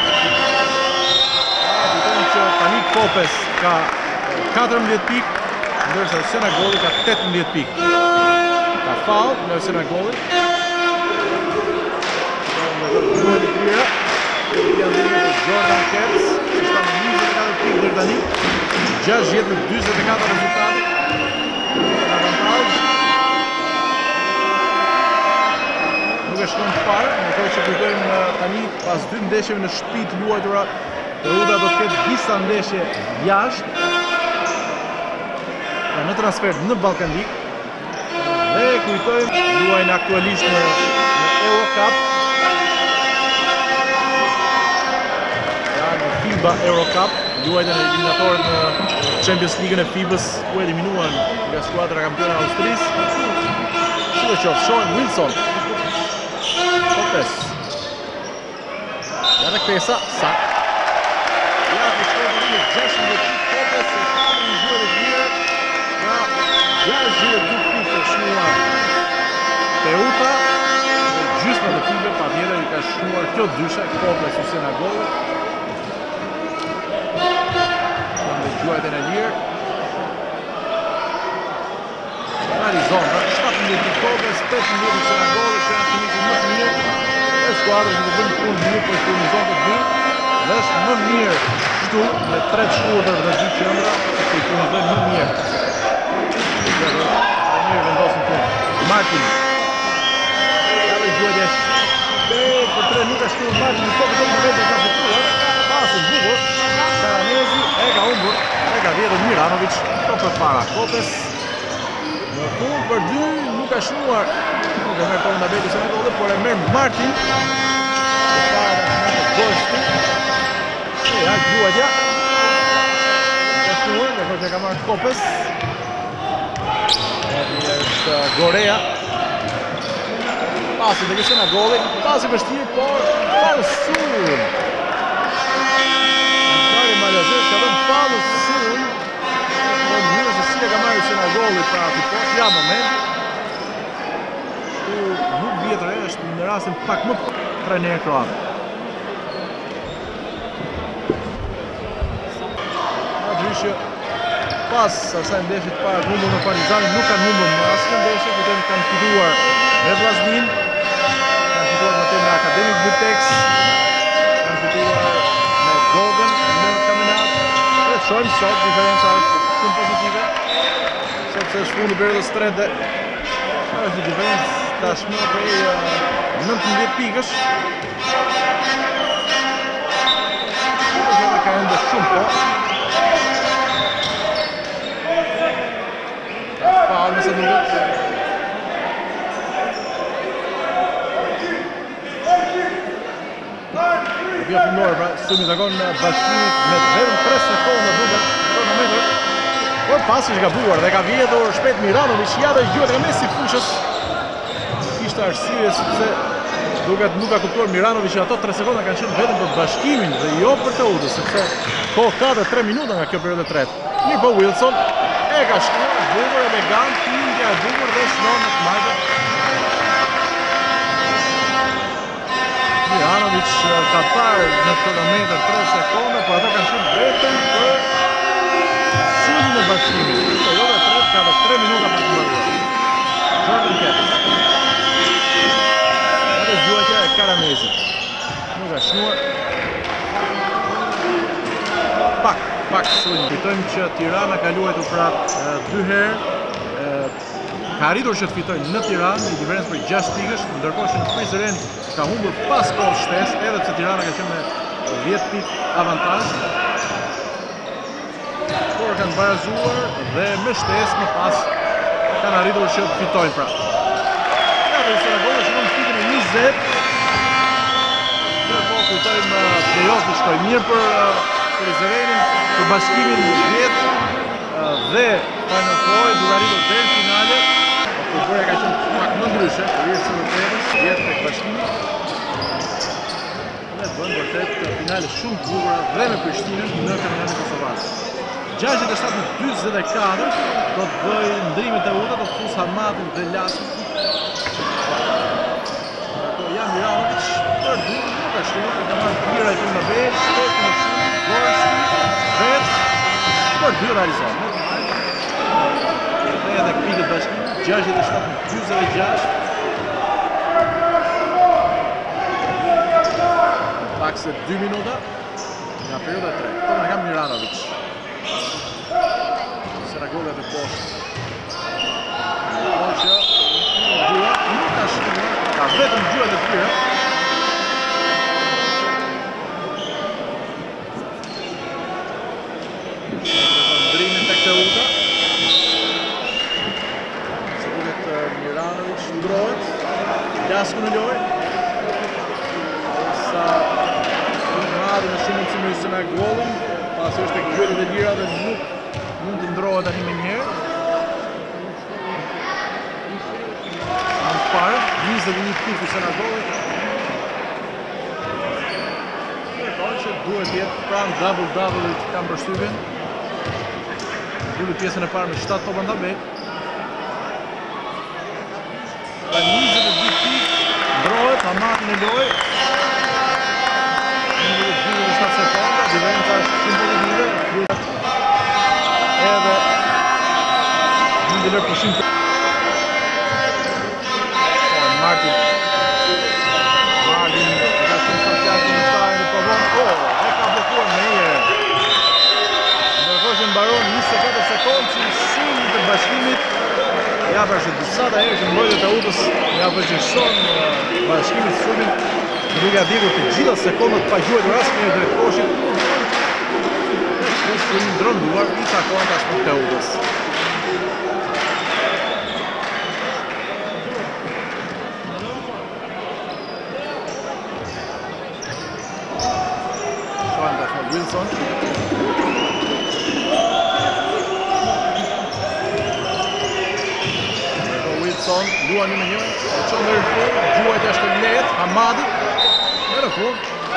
Kujtojmë që tani Kopes ka 14 pikë, ndërsa Senagolli ka 18 pikë. Ka faull nga Senagolli. Jordan Kers, që shta në 24 pikë deri tani, 60 në 44 rezultate. Në avantage. Nuk e shkon të parë, në kohë që kujtojmë tani pas 2 ndeshjeve në shtëpi të luajtura, Peruda do të ketë disa ndeshje jashtë në transfer në Ballkan League. Dhe kujtojmë luajnë aktualisht në Eurocup. FIBA Eurocup, luajtën e eliminatorët në Champions League-ën e FIBA-s, ku eliminuan nga skuadra kampione e Austrisë. Si do qoftë, shohim Wilson. Kopes. Ja dhe kthesa, sa. Ja të shkojnë në 16 pikë Kopes, e shkojnë në zhuar e vjerë. Nga 62 pikë të shnuar Teuta, dhe gjysma të pikëve, pa tjetër i ka shnuar kjo dyshe, Kopes u Senagolli. Gjuajtën e lirë. Arizona, 17 pikë Kopes, 18 pikë Senagolli, që janë finiti më të mirë. E skuadrës që të bënë punë mirë për furnizon të dy. Dhe është më mirë shtu, me 3 shkurtër dhe 2 qendra, që të i furnizojnë më mirë. Dhe mirë vendosin punë. Martin. Edhe gjuajtja për 3 nuk ka shkuar Martin, në Kopes do të vetë ka fituar. Pasën bukur. Karanezi e ka humbur, e ka vjedhur Miranovic, to për para Kopes. Në fund për 2 nuk ka shnuar. Nuk e merr tonë Beku Senagolli, por e merr Martin. Për para në Gosti. Ja gjuajtja. Ka shnuar, dhe që ka marrë Kopes. Është Gorea. Pasi dhe Senagolli, pasi vështirë, por falsur. Malazez ka dhënë falës sun. Në mënyrë se si e ka marrë Senagolli pra aty poshtë, ja moment. Tu nuk vjetër është në rastin pak më trajner kroat. Natyrisht pas asaj ndeshje të parë humbur në Partizanin, nuk kanë humbur në asnjë ndeshje, kujtojmë kanë fituar me Vllaznin, kanë fituar me Academic Vitex, kanë fituar me Gogën. Shojmë sot, diferenca është shumë pozitive. Sepse është fundi periudhës së tretë dhe është një diferencë tashmë prej 19 pikësh. Që ka ende shumë po. Faul nëse duket. Via fundore pra, Sumi takon Bashkimit me vetëm 3 sekonda duke kronometër. Por pasi që ka buar dhe ka vjedhur shpejt Miranovic, ja dhe gjuhet nga mesi fushës. Kishte arsye sepse duket nuk ka kuptuar Miranovic që ato 3 sekonda kanë qenë vetëm për Bashkimin dhe jo për Teutën, sepse kohë ka dhe 3 minuta nga kjo periudhë e tretë. Mirë po Wilson e ka shkuar bukur, elegant, tingja e bukur dhe shnon në të majtë. Miranovic ka parë në kronometër 3 sekonda, por ato kanë qenë vetëm për sulmin e Bashkimit. Perioda e tretë ka dhe 3 minuta për të mbaruar. Jordan Kers. Edhe gjuajtja e Karanezit. Nuk ka shnuar. Pak sulm. Kujtojmë që Tirana ka luajtur pra 2 herë ka arritur që të fitojë në Tiranë, një diferencë për 6 pikësh, ndërkohë që në Prizren ka humbur pas kohë shtesë, edhe pse Tirana ka qenë me 10 pikë avantazh. Por kanë barazuar dhe me shtesë më pas kanë arritur që të fitojnë pra. Dhe Saragoza që në pikën e 20. Ndërkohë kujtojmë play-offi shkoi mirë për Prizrenin, për Bashkimin 10 dhe Final Four duke arritur deri në finale. Futbolja ka qenë pak më ndryshe, rrisë së vërtetës, 10 tek Bashkimi. Dhe bën vërtet finale shumë të bukura dhe me Prishtinën në kampionatin kosovar. 67-44 do të bëj ndrimet e udhëta, do të fus Hamatin dhe Lasin. Jan Miranovic për dy, nuk ka shtuar, ka marrë bira i për në veç, Stefan e shumë, Gorski, veç, për dy realizohet. Dhe edhe pikët Bashkimi, 67-46. Pak se 2 minuta nga perioda 3. Por nga kam Miranovic. Saragoza të poshtë. Por që gjua nuk ka shtuar, ka vetëm gjua të tyre. Ndrimin të këtë uta. Se duket Miranovic ndrohet. Lasku në lojë. Sa madhe në shumë të mërësë nga gollën, pasi është e gjëllit e lira dhe nuk mund të ndrohet tani me njerë. Në parë, 21 pikë se nga gollën. Nërkohë që duhet jetë pranë double-double që kam përshtypjen. Dulli pjesën e parë me 7 topa në tabel. Pra 22 pikë, ndrohet, Hamatin e lojë. Diferenca është shumë pozitive, edhe mund të lërë pushim të Martin e ka shumë sa fjasin në shtarën dhe provon, e ka blokuar me ejere. Ndërkohë që mbaron 24 sekundë që shumë të Bashkimit, ja pra që disa të herë që mbrojtët e utës ja përgjërson Bashkimit shumin, duke a djegur të gjitha sekundët pa gjuajtur asë një drejt koshit. Që një ndrënduar, i takon të ashtu të udës. Shohen të ashtu Wilson. Wilson, luan një me një, e qonë në rëfun, gjuajt ashtë të letë, Hamadi, në rëfun.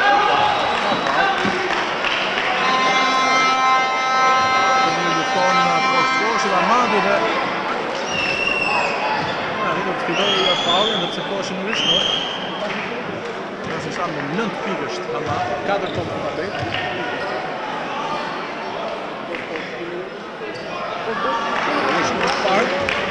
Hamadi dhe do të fitoj faulin dhe pse koshin në rishnoj. Nëse sa me 9 pikë është Hamadi, 4 topë në tabel. Rishnoj të parë.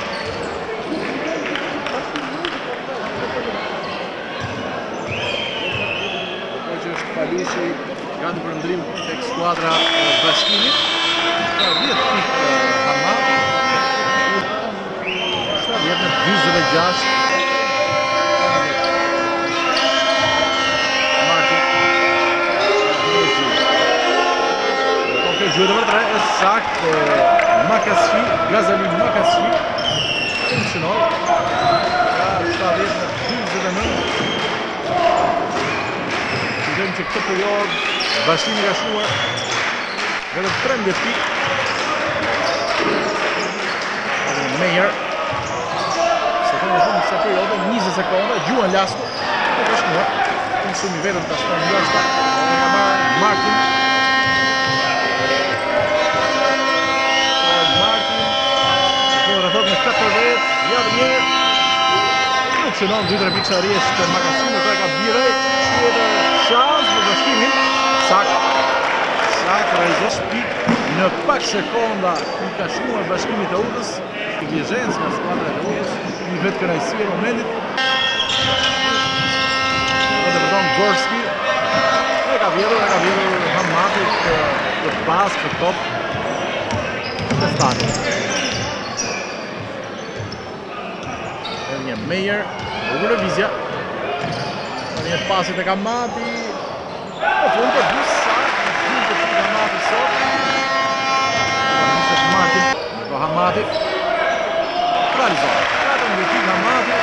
Dërkohë që është Palishi gati për ndrim tek skuadra Bashkimit. Ka 10 pikë Hamadi. Jetë në 26. Martin. Oke, gjurë vërë 3, e sakt Makasfi, Gazali Makasfi. Funksionor. Ka 70 në 29. Qëtëm që këtë period Bashkimi ka shruar vetëm 13 pikë. Mejer. Sa periode, 20 sekonda, Gjuan Lasku, të përshkuar, konsumi vetëm të ashtë në njërsta, nga marë Martin. Martin, të rëthot me 14, javë njerë, nuk shënon 2-3 pikë sharjes të Makasinë, të ka Birej, tjetër shans për Bashkimin, sakt, realizosh pikë, në pak sekonda i ka shnuar Bashkimit të udës, i vjeżens nga skuadra e udës, i vetë kënajsi e momentit. Dhe të përdojnë Gorski, e ka vjedur Hamatit të pas, të top, të stani. linje Meyer, bukur lëvizja. Një pasit e Kamati. Po fund për disa, fund për Kamati sot. Nisët Martin, në Hamati. Realizon. 4 pik Hamati.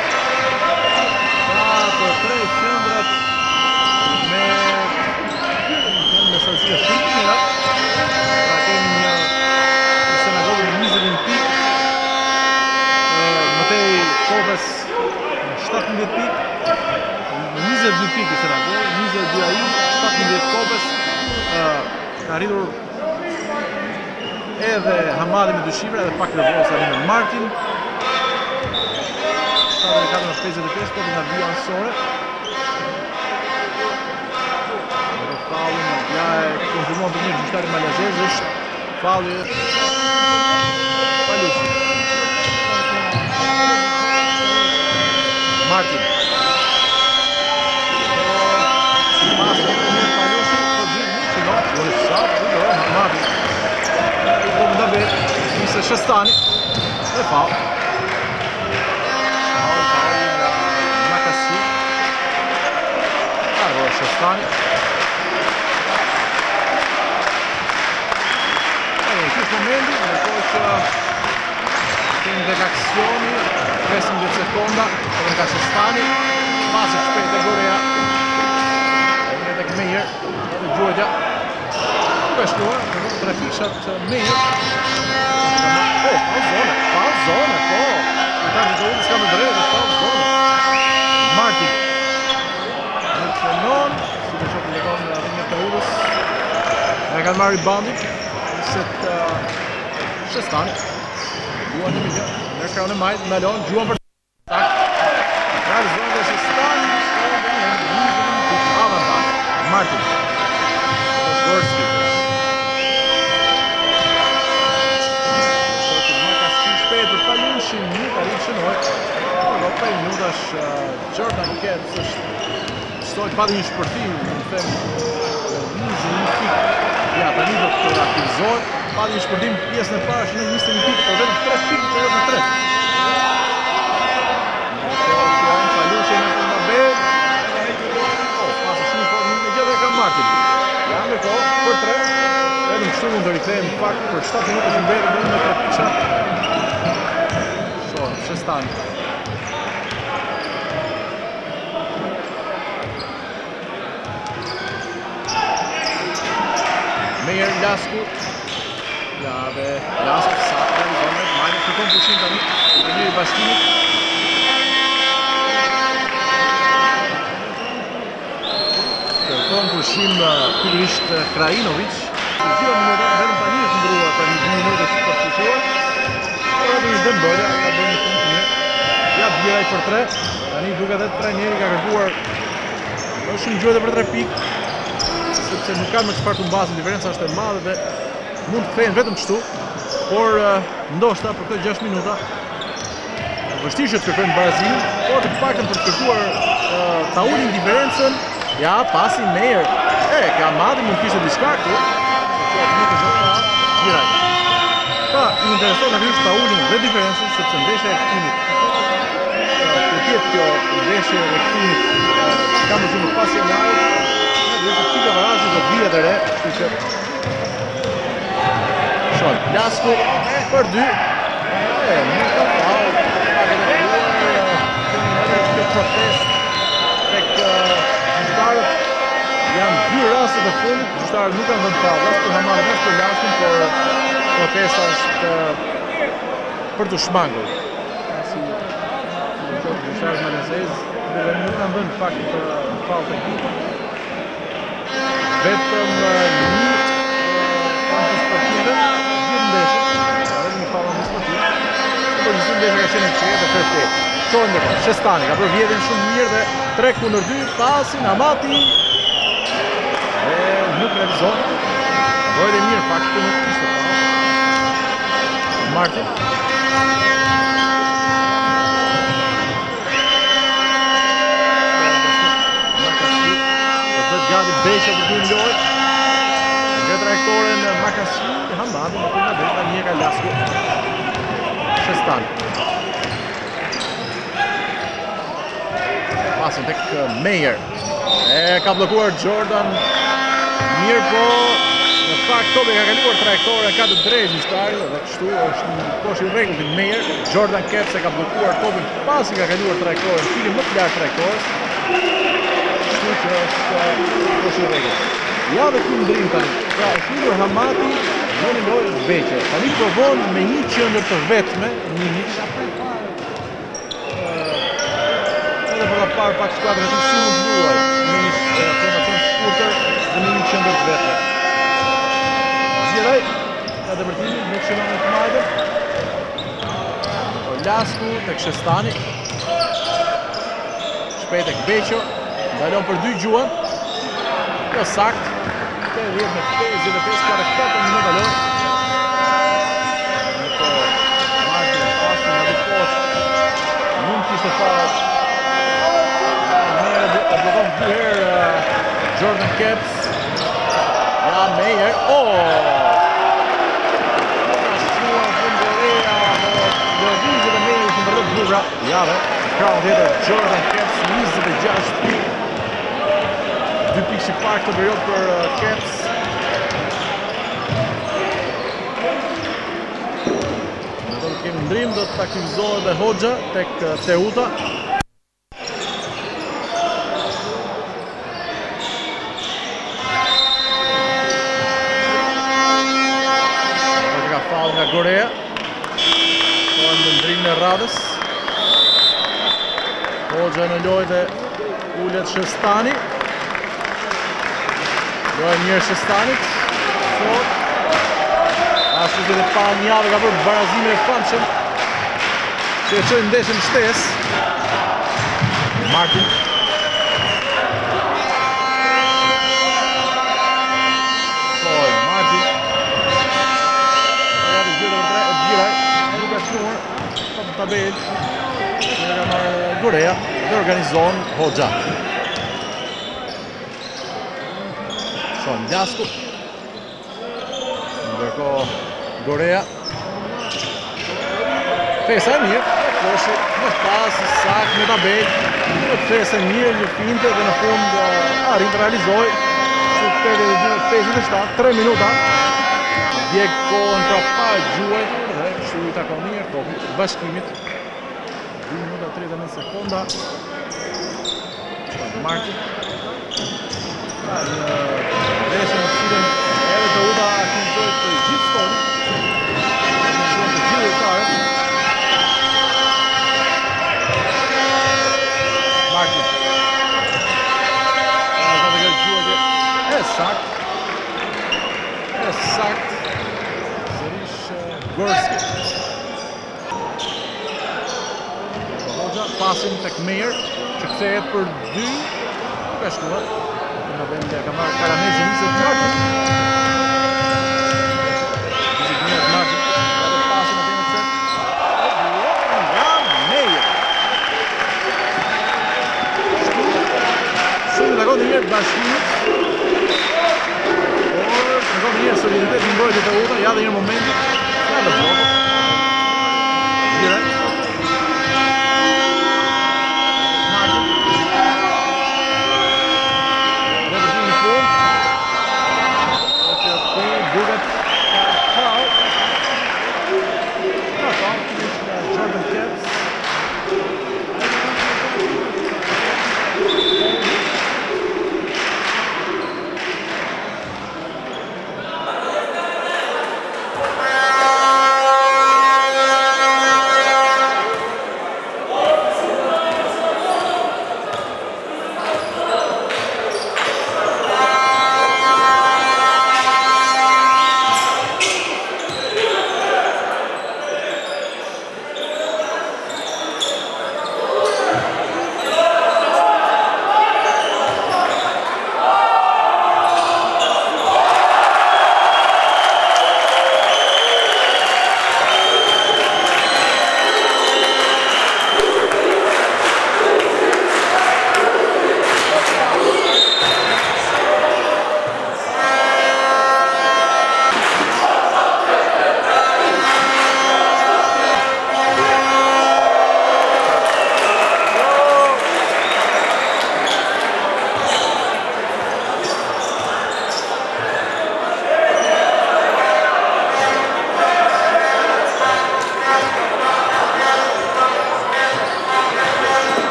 Për 3 qendrat me sallësi e shumë mira. Pra kemi një Senagolli 21 pik. Mëtej Kopes 17 pik. 22 pikë i Senagolli, 22 ai, 17 Kopes. Ka arritur edhe Hamadi me 2 shifra edhe pak nervoz arritur Martin. 7-4-55 po nga via ansore. Edhe fallin ja e konfirmon për një gjyqtari malazez është falli Palushi. Martin. Hamadi. Da bene, Mr. Shastani. E foul. Makassi. Allora Shastani. In questo momento in reazioni, 3 seconda, per Shastani. Passa spetta Gorea. Tek Meyer, Georgia. Questo tra fishat Meyer. Oh, falzone, po. Intanto dove scambio breve, falzone. Martin. Non, si gioca le donne la linea Taurus. Regal Mari Bondi. Set Shastani. Juan Emilia. Nërkraun e majt, Melon, Juan për tak. Realizon dhe Shastani. Martin. Gorski. Për Palushi, një ka rikë shënoj. Në 5 minutash Jordan Ketz është stojt pati një shpërtim, në them 21 pik. Ja, tani do të aktivizohet. Pati një shpërtim pjesën e parë në 21 pik, por vetëm 3 pik të vetëm 3. Palushi në të nga bel. Pasë shumë fort, nuk e gjithë e ka Martin. Ja, me ko, për 3. Vetëm kështu mund të rikthejmë në fakt për 7 minuta që mbetën vetëm me 3 pisha. Shastani. Meyer Lasku. Lave Lasku sa realizon me majnë kërkon pushim tani në njëri bashkimit. Kërkon pushim pikërisht Krajinovic. Të gjitha minutat vetëm tani është ndryuar për një minutë që të pushuar. Edhe ishte mbërja, ka bërë një punë të mirë. Ja të bjeraj për 3. Tani duke dhe trajneri ka kërkuar është një gjojtë për 3 pikë. Sepse nuk ka me çfarë të mbasën, diferenca është e madhe dhe mund të kthehen vetëm kështu. Por ndoshta për këto 6 minuta vështirë që të kërkojnë Brazil, por të paktën për të kërkuar ta ulin diferencën. Ja, pasi Meyer. Ka Madi mund kishte diçka këtu. Nuk është Bjeraj. Pa, i intereson në kryqë ta ullin dhe diferencën, sepse ndeshja e këtimit. Të tjetë kjo ndeshja e këtimit ka më shumë pas janari, dhe që qika varazit do të bia dhe re, që që shonë. Lasku për 2. Nuk ka faul, pak e në kluar, kemi edhe që protest tek gjyqtarët. Janë 2 rastet e fundit, gjyqtarët nuk kanë vënd faul, as për Hamadi, as për Laskun, por protesta është për të shmangur. Si gjyqtarët malazez, dhe nuk kanë vënd fakt faul të ekipit. Vetëm një antisportive, gjithë ndeshët, edhe një faul antisportive, por gjithë ndeshët ka qenë qërë dhe kërë qërë. Qojnë dhe kërë, Shastani ka për vjedhin shumë mirë dhe 3-2, pasin, Hamati, dhe nuk realizon. Dojde mirë, fakt të nuk kishtë faul. Martin. Gati Beqe për 2 lojt. Nga trajektoren Makassi, Hamadi, më përna dhe një ka Lasku. Shastani. pasin tek Meyer. Ka bllokuar Jordan. Mirë po, në fakt topi ka kaluar trajektore ka të drejtë gjyqtari dhe kështu është një kosh i rregullt i Meyer. Jordan Kepps e ka bllokuar topin pasi ka kaluar trajektoren, filin më të lartë trajektorës. Kështu që është kosh i rregullt. Ja dhe ku ndrim tani. Pra, është hyrur Hamati, vjen lojë Beqe. Tani provon me një qendër të vetme, Ninic. Edhe për ta parë pak skuadrën e tij si mund luaj me një formacion shkurtër dhe me një qendër të vetme. Zgjeraj, ka dëvërtimin me Shinonin të majtën. Orlasku tek Shestani. Shpejt tek Beqo, ndalon për 2 gjuan. Jo sakt. 80 me 55 ka 4 minuta lojë. Martin pasin nga poshtë. Mund kishte fare. E blokon 2 herë Jordan Kepps. Ja Meyer. Ja dhe, krahun tjetër Jordan Kepps 26 pikë. 2 pikë si pak të period për Kepps. Në do të kemi ndrim, do të aktivizohet dhe Hoxha tek Teuta. Hoxha ka fall nga Gorea. Në ndrimin e radhës. Hoxha në lojë dhe ullet Shestani. Lojë mirë Shestanit. Sot. Ashtu që dhe pa një javë ka bërë barazimin e famshëm që e qojnë ndeshën shtesë. Martin. Martin. Ja të gjithë dhe Bjiraj. Nuk e shnuar. Top tabel. Nga ka marrë Gorea dhe organizon Hoxha. Shon Lasku. Ndërkohë Gorea. Fesa e mirë, koshi më pas, sakt me tabel. Fesa e mirë, një finte dhe në fund arrin të realizoj. 57, 3 minuta. Djeg kohën pra pa gjuajtur dhe kështu i takon mirë topit bashkimit. 2 minuta 39 sekonda. Martin. Në veshën në cilën edhe të uda aktivizojt të gjithë stoni. Aktivizojt të gjithë lojtarët. Martin. Ka të gërë gjuajtje. E sakt. Sërish Gorski. Pasin tek Meyer, që kthehet për 2. Nuk e shkuar. Në vend ka marrë Karamezi nisët Martin. Nisët Martin. Edhe pasin atë në set. Nga Meyer. Shumë në kohë njërë bashkimit. Por, në kohë njërë soliditet në mbrojtje të uta, ja dhe njërë momentit. Ja dhe blokët.